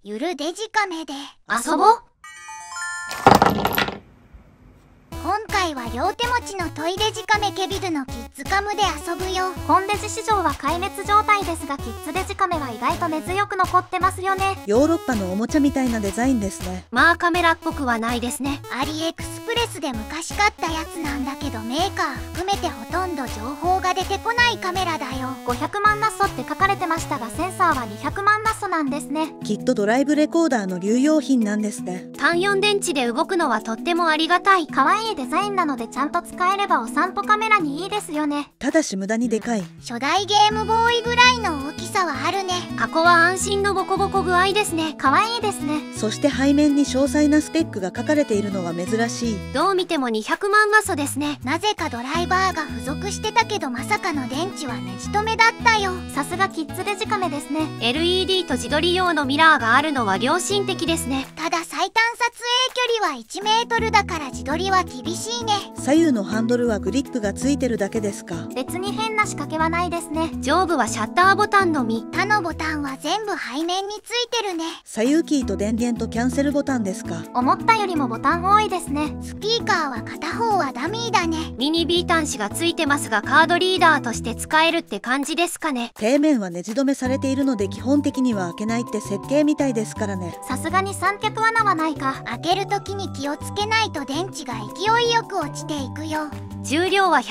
ゆるデジカメで遊ぼう。 今回は両手持ちのトイデジカメケビルのキッズカムで遊ぶよ。 コンデジ市場は壊滅状態ですが、キッズデジカメは意外と根強く残ってますよね。 ヨーロッパのおもちゃみたいなデザインですね。 まあカメラっぽくはないですね。 アリエクスプレスで昔買ったやつなんだけど、メーカー含めてほとんど情報が出てこないカメラだよ。 500万ナッソって書かれてましたが、センサーは200万ナッソなんですね。 きっとドライブレコーダーの流用品なんですね。 単4電池で動くのはとってもありがたい。可愛いデザインなのでちゃんと使えればお散歩カメラにいいですよね。 ただし無駄にでかい。 初代ゲームボーイぐらいの大きさはあるね。 箱は安心のボコボコ具合ですね。可愛いですね。 そして背面に詳細なスペックが書かれているのは珍しい。 どう見ても200万ナッソですね。 なぜかドライバーが付属してたけど、まさかの電池はネジ止めだったよ。 さすがキッズデジカメですね。 LED と自撮り用のミラーがあるのは良心的ですね。 ただ最短撮影距離は1メートルだから自撮りは厳しいね。 左右のハンドルはグリップがついてるだけですか。 別に変な仕掛けはないですね。上部はシャッターボタンのみ。 他のボタンは全部背面についてるね。 左右キーと電源とキャンセルボタンですか。 思ったよりもボタン多いですね。 スピーカーは片方はダミーだね。 ミニ B 端子がついてますが、カードリーダーとして使えるって感じですかね。 底面はネジ止めされているので基本的には開けないって設計みたいですからね。 さすがに三脚罠はないか。 開ける時に気をつけないと電池が勢いよく落ちていくよ。 重量は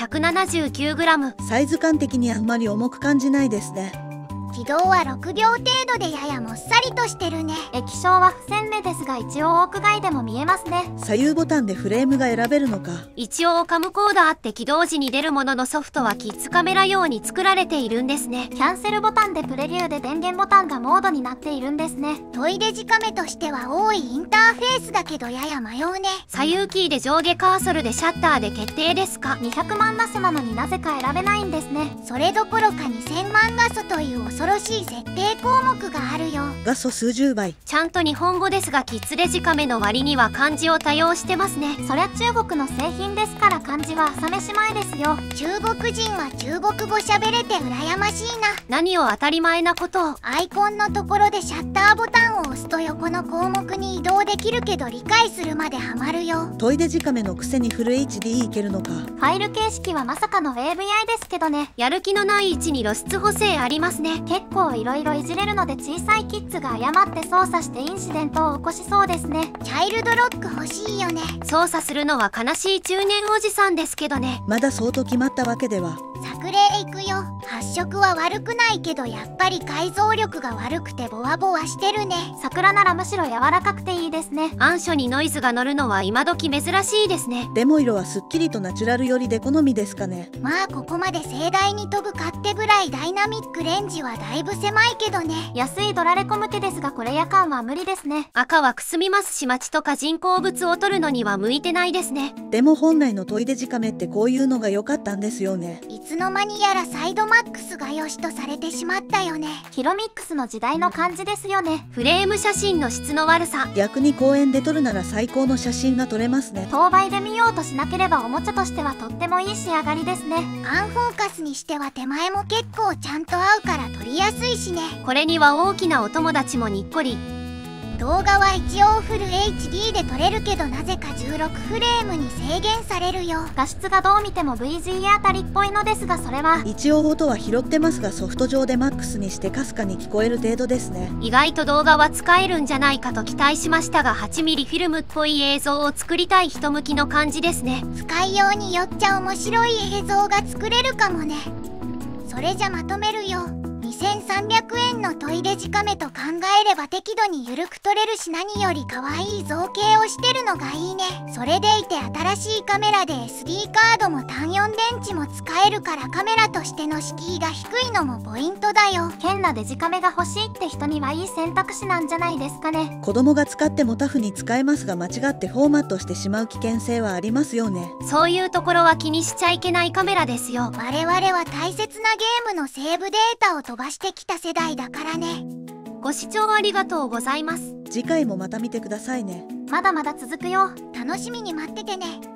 179g。 サイズ感的にあんまり重く感じないですね。 軌道は6秒程度でややもっさりとしてるね。 液晶は不鮮明ですが、一応屋外でも見えますね。 左右ボタンでフレームが選べるのか。 一応カムコーダーって起動時に出るものの、ソフトはキッズカメラ用に作られているんですね。キャンセルボタンでプレビューで電源ボタンがモードになっているんですね。 トイデジカメとしては多いインターフェースだけどやや迷うね。 左右キーで上下カーソルでシャッターで決定ですか。200万ナッソなのになぜか選べないんですね。 それどころか2000万画素という恐ろしい設定項目があるよ。 画素数十倍。 ちゃんと日本語ですが、キッズデジカメの割には漢字を多用してますね。そりゃ中国の製品ですから漢字は朝飯前ですよ。 中国人は中国語喋れて羨ましいな。 何を当たり前なことを。 アイコンのところでシャッターボタンを押すと横の項目に移動できるけど、理解するまでハマるよ。 トイデジカメのくせにフル HD いけるのか。 ファイル形式はまさかの AVI ですけどね。やる気のない位置に露出補正ありますね。結構いろいろいじれるので、小さいキッズが誤って操作してインシデントを起こしそうですね。 チャイルドロック欲しいよね。 操作するのは悲しい中年おじさんですけどね。 まだ相当決まったわけでは。 作例いくよ。発色は悪くないけど、やっぱり解像力が悪くてボワボワしてるね。 桜ならむしろ柔らかくていいですね。暗所にノイズが乗るのは今時珍しいですね。 デモ色はすっきりとナチュラル寄りで好みですかね。 まあここまで盛大に飛ぶかってぐらいダイナミックレンジはだいぶ狭いけどね。 安いドラレコ向けですが、これ夜間は無理ですね。赤はくすみますし、街とか人工物を撮るのには向いてないですね。 でも本来のトイデジカメってこういうのが良かったんですよね。 いつの間にやらサイドマックスが良しとされてしまったよね。 ヒロミックスの時代の感じですよね。フレーム写真の質の悪さ。 逆に公園で撮るなら最高の写真が撮れますね。 当倍で見ようとしなければおもちゃとしてはとってもいい仕上がりですね。 アンフォーカスにしては手前も結構ちゃんと合うから撮りやすいしね。 これには大きなお友達もにっこり。 動画は一応フル HD で撮れるけど、なぜか16フレームに制限されるよ。 画質がどう見ても VGA あたりっぽいのですが、それは一応音は拾ってますが、ソフト上でマックスにしてかすかに聞こえる程度ですね。 意外と動画は使えるんじゃないかと期待しましたが、8mm フィルムっぽい映像を作りたい人向きの感じですね。 使いようによっちゃ面白い映像が作れるかもね。それじゃまとめるよ。2300円のトイデジカメと考えれば適度に緩く撮れるし、何より可愛い造形をしてるのがいいね。それでいて新しいカメラで SD カードも単4電池も使えるから、カメラとしての敷居が低いのもポイントだよ。 変なデジカメが欲しいって人にはいい選択肢なんじゃないですかね。 子供が使ってもタフに使えますが、間違ってフォーマットしてしまう危険性はありますよね。 そういうところは気にしちゃいけないカメラですよ。 我々は大切なゲームのセーブデータを飛ばしてきた世代だからね。 ご視聴ありがとうございます。 次回もまた見てくださいね。 まだまだ続くよ。 楽しみに待っててね。